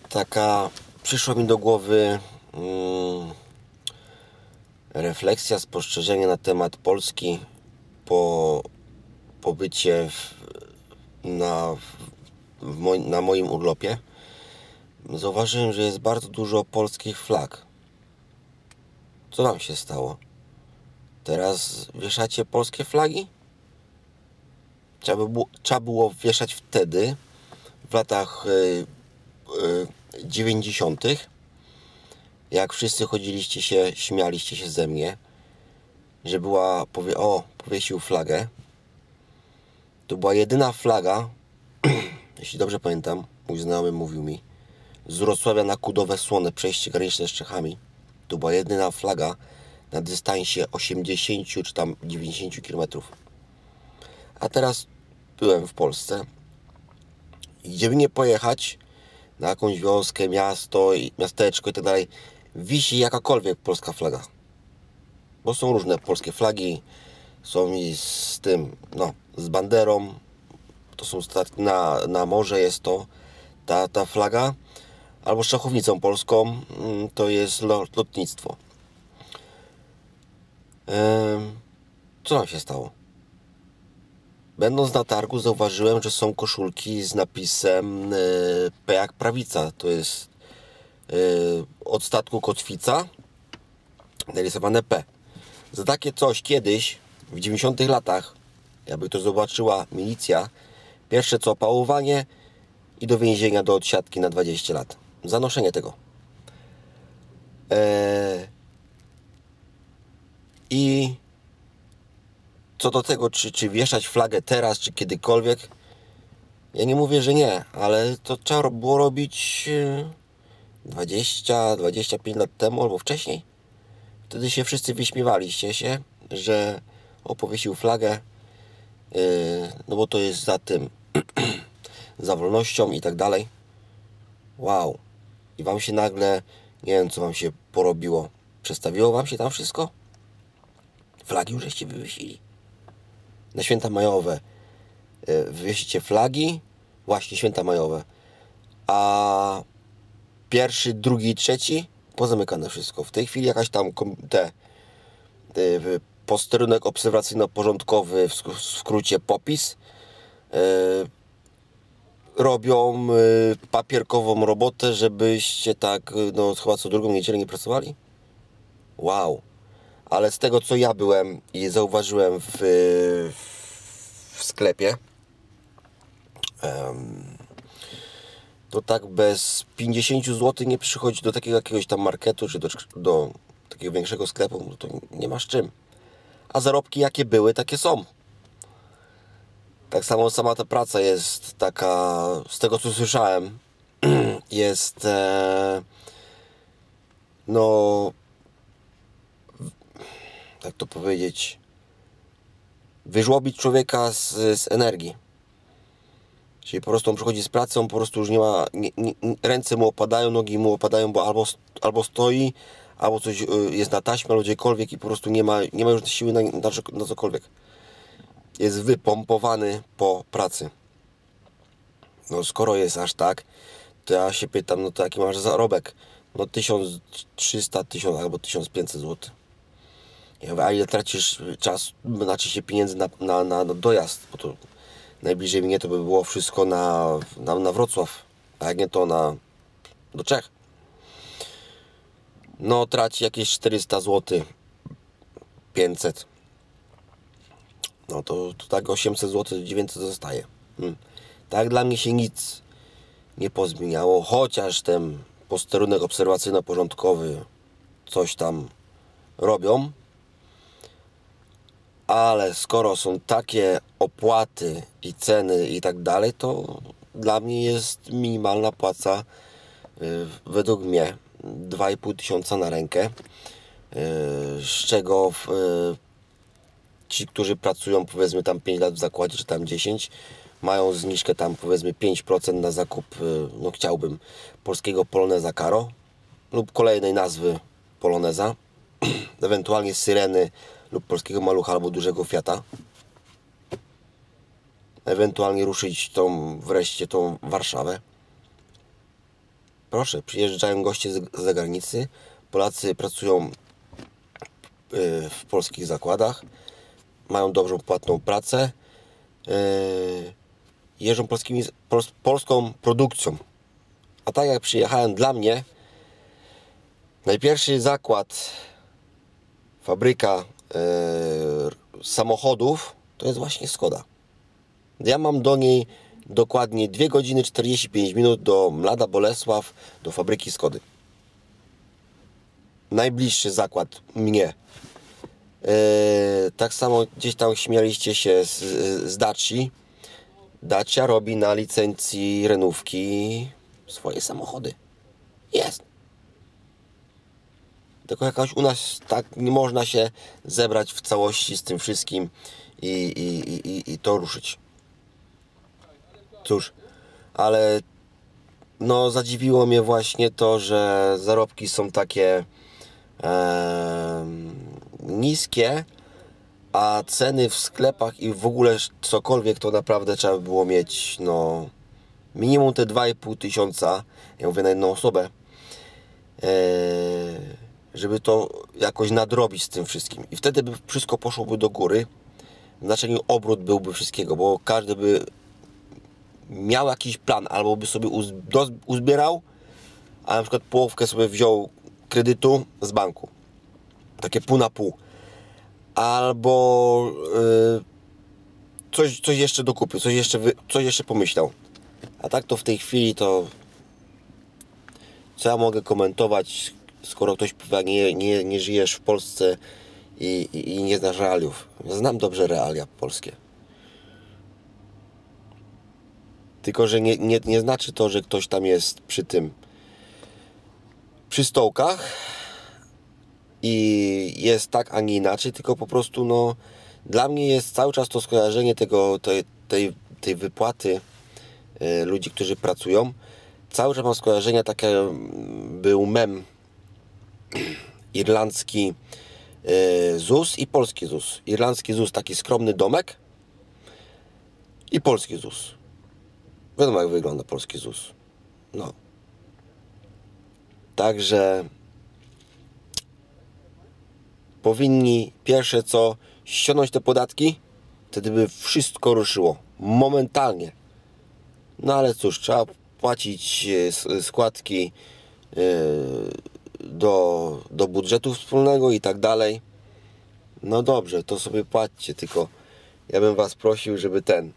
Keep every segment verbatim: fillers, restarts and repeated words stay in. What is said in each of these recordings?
taka przyszła mi do głowy mm, refleksja, spostrzeżenie na temat Polski po pobycie w, na, w moi, na moim urlopie. Zauważyłem, że jest bardzo dużo polskich flag. Co wam się stało? Teraz wieszacie polskie flagi? Trzeba, by było, trzeba było wieszać wtedy, w latach y, y, dziewięćdziesiątych, jak wszyscy chodziliście się, śmialiście się ze mnie, że była, powie, o, powiesił flagę. To była jedyna flaga, jeśli dobrze pamiętam, mój znajomy mówił mi, z Wrocławia na Kudowe Słone, przejście graniczne z Czechami. To była jedyna flaga na dystansie osiemdziesięciu czy tam dziewięćdziesięciu kilometrów. A teraz byłem w Polsce i gdzie by nie pojechać, na jakąś wioskę, miasto, miasteczko i tak dalej, wisi jakakolwiek polska flaga. Bo są różne polskie flagi, są i z tym, no, z banderą, to są statki na, na morze, jest to ta, ta flaga, albo z szachownicą polską, to jest lotnictwo. Ehm, co nam się stało? Będąc na targu zauważyłem, że są koszulki z napisem y, P jak prawica. To jest y, od statku kotwica narysowane P. Za takie coś kiedyś, w dziewięćdziesiątych latach, jakby to zobaczyła milicja, pierwsze co, pałowanie i do więzienia, do odsiadki na dwadzieścia lat. Za noszenie tego. Eee, I co do tego, czy, czy wieszać flagę teraz, czy kiedykolwiek, ja nie mówię, że nie, ale to trzeba było robić dwadzieścia dwadzieścia pięć lat temu albo wcześniej. Wtedy się wszyscy wyśmiewaliście się, że o, powiesił flagę, yy, no bo to jest za tym, za wolnością i tak dalej. Wow. I wam się nagle, nie wiem co wam się porobiło, przestawiło wam się tam wszystko? Flagi już żeście wywiesili. Na święta majowe wywiesicie flagi, właśnie święta majowe, a pierwszy, drugi, trzeci pozamykane wszystko. W tej chwili jakaś tam te, te posterunek obserwacyjno-porządkowy, w skrócie popis, yy, robią yy, papierkową robotę, żebyście tak, no chyba co drugą niedzielę nie pracowali. Wow. Ale z tego co ja byłem i zauważyłem w, w sklepie, um, to tak bez pięćdziesiąt złotych nie przychodzi do takiego jakiegoś tam marketu, czy do, do takiego większego sklepu, no to nie masz czym. A zarobki jakie były, takie są. Tak samo sama ta praca jest taka, z tego co słyszałem, jest e, no jak to powiedzieć, wyżłobić człowieka z, z energii. Czyli po prostu on przychodzi z pracy, on po prostu już nie ma, nie, nie, ręce mu opadają, nogi mu opadają, bo albo, albo stoi, albo coś jest na taśmie, albo gdziekolwiek i po prostu nie ma, nie ma już siły na, na, na cokolwiek. Jest wypompowany po pracy. No skoro jest aż tak, to ja się pytam, no to jaki masz zarobek? No tysiąc trzysta, tysiąc albo tysiąc pięćset złotych. Ja mówię, a ile tracisz czas, znaczy się pieniędzy na, na, na, na dojazd, bo to najbliżej mnie to by było wszystko na, na, na Wrocław, a jak nie to na do Czech. No traci jakieś czterysta złotych, pięćset. No to, to tak osiemset złotych, dziewięćset zostaje. Hmm. Tak dla mnie się nic nie pozmieniało, chociaż ten posterunek obserwacyjno-porządkowy coś tam robią. Ale skoro są takie opłaty i ceny i tak dalej, to dla mnie jest minimalna płaca yy, według mnie dwa i pół tysiąca na rękę, yy, z czego yy, ci, którzy pracują powiedzmy tam pięć lat w zakładzie, czy tam dziesięć, mają zniżkę tam powiedzmy pięć procent na zakup, yy, no chciałbym, polskiego Poloneza Karo lub kolejnej nazwy Poloneza, ewentualnie Syreny lub polskiego Malucha albo dużego Fiata. Ewentualnie ruszyć tą wreszcie tą Warszawę. Proszę, przyjeżdżają goście z zagranicy, Polacy pracują w polskich zakładach, mają dobrą płatną pracę, jeżdżą polskimi, pol, polską produkcją. A tak jak przyjechałem, dla mnie najpierwszy zakład, fabryka e, samochodów to jest właśnie Skoda. Ja mam do niej dokładnie dwie godziny czterdzieści pięć minut do Mlada Bolesław, do fabryki Skody. Najbliższy zakład mnie. E, tak samo gdzieś tam śmialiście się z, z Daci. Dacia robi na licencji Renówki swoje samochody. Jest. Tylko jakaś u nas tak nie można się zebrać w całości z tym wszystkim i, i, i, i to ruszyć. Cóż, ale no zadziwiło mnie właśnie to, że zarobki są takie e, niskie, a ceny w sklepach i w ogóle cokolwiek to naprawdę trzeba by było mieć no minimum te dwa i pół tysiąca, ja mówię na jedną osobę, e, żeby to jakoś nadrobić z tym wszystkim. I wtedy by wszystko poszłoby do góry. W znaczeniu obrót byłby wszystkiego, bo każdy by miał jakiś plan, albo by sobie uzbierał, a na przykład połówkę sobie wziął kredytu z banku. Takie pół na pół. Albo yy, coś, coś jeszcze dokupił, coś jeszcze, wy, coś jeszcze pomyślał. A tak to w tej chwili to co ja mogę komentować, skoro ktoś powie, nie, nie, nie żyjesz w Polsce i, i, i nie znasz realiów. Ja znam dobrze realia polskie. Tylko, że nie, nie, nie znaczy to, że ktoś tam jest przy tym, przy stołkach i jest tak, a nie inaczej, tylko po prostu no dla mnie jest cały czas to skojarzenie tego, tej, tej, tej wypłaty y, ludzi, którzy pracują. Cały czas mam skojarzenia, takie był mem irlandzki y, ZUS i polski ZUS. Irlandzki ZUS taki skromny domek i polski ZUS. Wiadomo jak wygląda polski ZUS. No. Także powinni pierwsze co ściągnąć te podatki, wtedy by wszystko ruszyło. Momentalnie. No ale cóż, trzeba płacić składki do, do budżetu wspólnego i tak dalej. No dobrze, to sobie płaćcie, tylko ja bym was prosił, żeby ten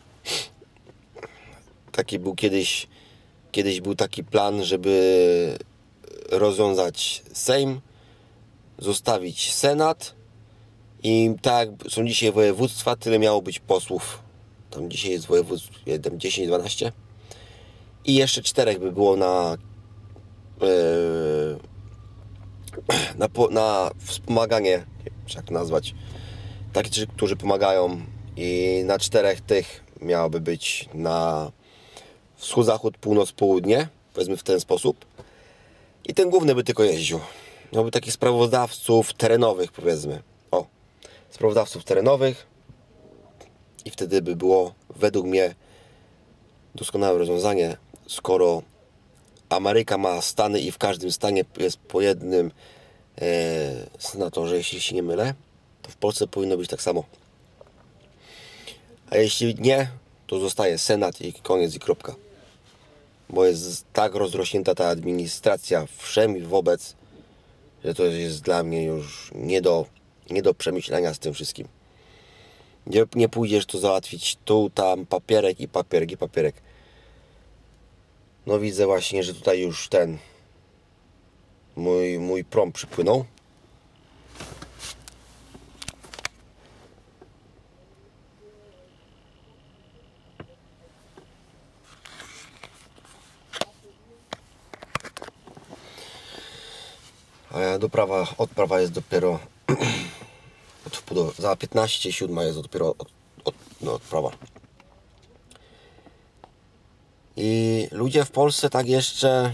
taki był kiedyś kiedyś był taki plan, żeby rozwiązać Sejm, zostawić Senat i tak jak są dzisiaj województwa, tyle miało być posłów. Tam dzisiaj jest województw dziesięć dwanaście i jeszcze czterech by było na yy, na, na wspomaganie, jak to nazwać, takich, którzy pomagają, i na czterech tych miałoby być na wschód, zachód, północ, południe, powiedzmy w ten sposób, i ten główny by tylko jeździł. Miałby takich sprawozdawców terenowych, powiedzmy, o, sprawozdawców terenowych, i wtedy by było według mnie doskonałe rozwiązanie, skoro Ameryka ma stany i w każdym stanie jest po jednym e, senatorze, jeśli się nie mylę, to w Polsce powinno być tak samo. A jeśli nie, to zostaje Senat i koniec i kropka. Bo jest tak rozrośnięta ta administracja wszem i wobec, że to jest dla mnie już nie do, nie do przemyślenia z tym wszystkim. Nie, nie pójdziesz to załatwić tu, tam, papierek i papierek i papierek. No widzę właśnie, że tutaj już ten mój, mój prom przypłynął. A doprawa, odprawa jest dopiero od wpół do, za piętnaście siódma jest dopiero od, od, no, odprawa. I ludzie w Polsce tak jeszcze,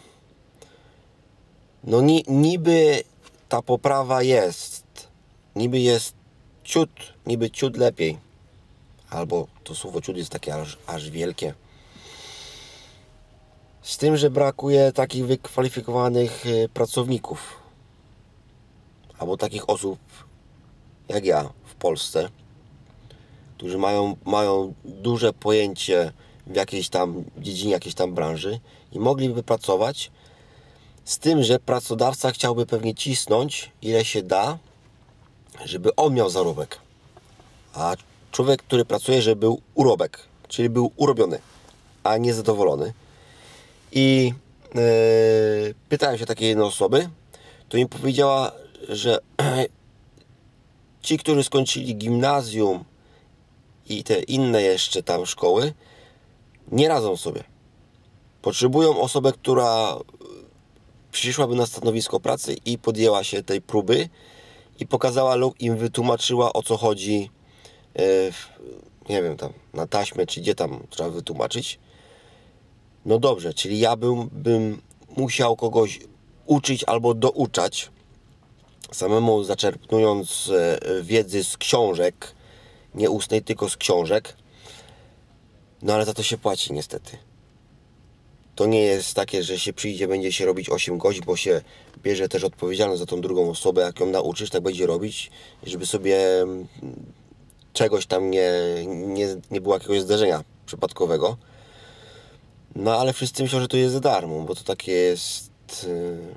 no ni, niby ta poprawa jest, niby jest ciut, niby ciut lepiej, albo to słowo ciut jest takie aż, aż wielkie. Z tym, że brakuje takich wykwalifikowanych pracowników albo takich osób jak ja w Polsce, którzy mają, mają duże pojęcie w jakiejś tam dziedzinie, jakiejś tam branży i mogliby pracować, z tym, że pracodawca chciałby pewnie cisnąć ile się da, żeby on miał zarobek, a człowiek, który pracuje, żeby był urobek, czyli był urobiony, a nie zadowolony. I yy, pytałem się takiej jednej osoby, to mi powiedziała, że ci, którzy skończyli gimnazjum i te inne jeszcze tam szkoły, nie radzą sobie. Potrzebują osobę, która przyszłaby na stanowisko pracy i podjęła się tej próby i pokazała lub im wytłumaczyła, o co chodzi, nie wiem, tam na taśmę, czy gdzie tam trzeba wytłumaczyć. No dobrze, czyli ja bym, bym musiał kogoś uczyć albo douczać, samemu zaczerpnując wiedzy z książek, nie ustnej, tylko z książek. No ale za to się płaci niestety. To nie jest takie, że się przyjdzie, będzie się robić osiem godzin, bo się bierze też odpowiedzialność za tą drugą osobę, jak ją nauczysz, tak będzie robić, żeby sobie czegoś tam nie, nie, nie było jakiegoś zdarzenia przypadkowego. No ale wszyscy myślą, że to jest za darmo, bo to takie jest yy,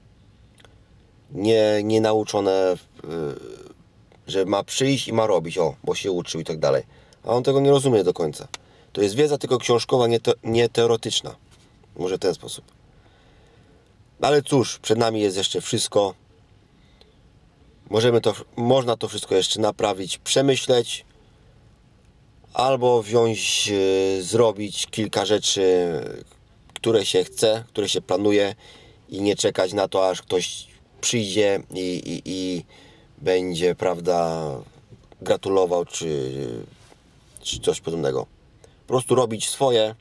nie, nie nauczone, yy, że ma przyjść i ma robić, o, bo się uczył i tak dalej. A on tego nie rozumie do końca. To jest wiedza tylko książkowa, nie, te, nie teoretyczna. Może w ten sposób. Ale cóż, przed nami jest jeszcze wszystko. Możemy to, można to wszystko jeszcze naprawić, przemyśleć, albo wziąć, yy, zrobić kilka rzeczy, które się chce, które się planuje i nie czekać na to, aż ktoś przyjdzie i, i, i będzie, prawda, gratulował, czy, czy coś podobnego. Po prostu robić swoje,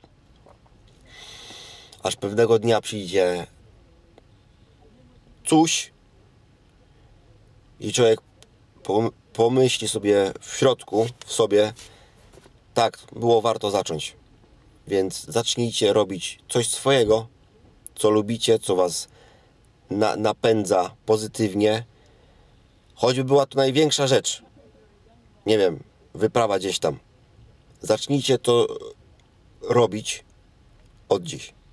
aż pewnego dnia przyjdzie coś i człowiek pomyśli sobie w środku, w sobie, tak, było warto zacząć. Więc zacznijcie robić coś swojego, co lubicie, co was na, napędza pozytywnie. Choćby była to największa rzecz. Nie wiem, wyprawa gdzieś tam. Zacznijcie to robić od dziś.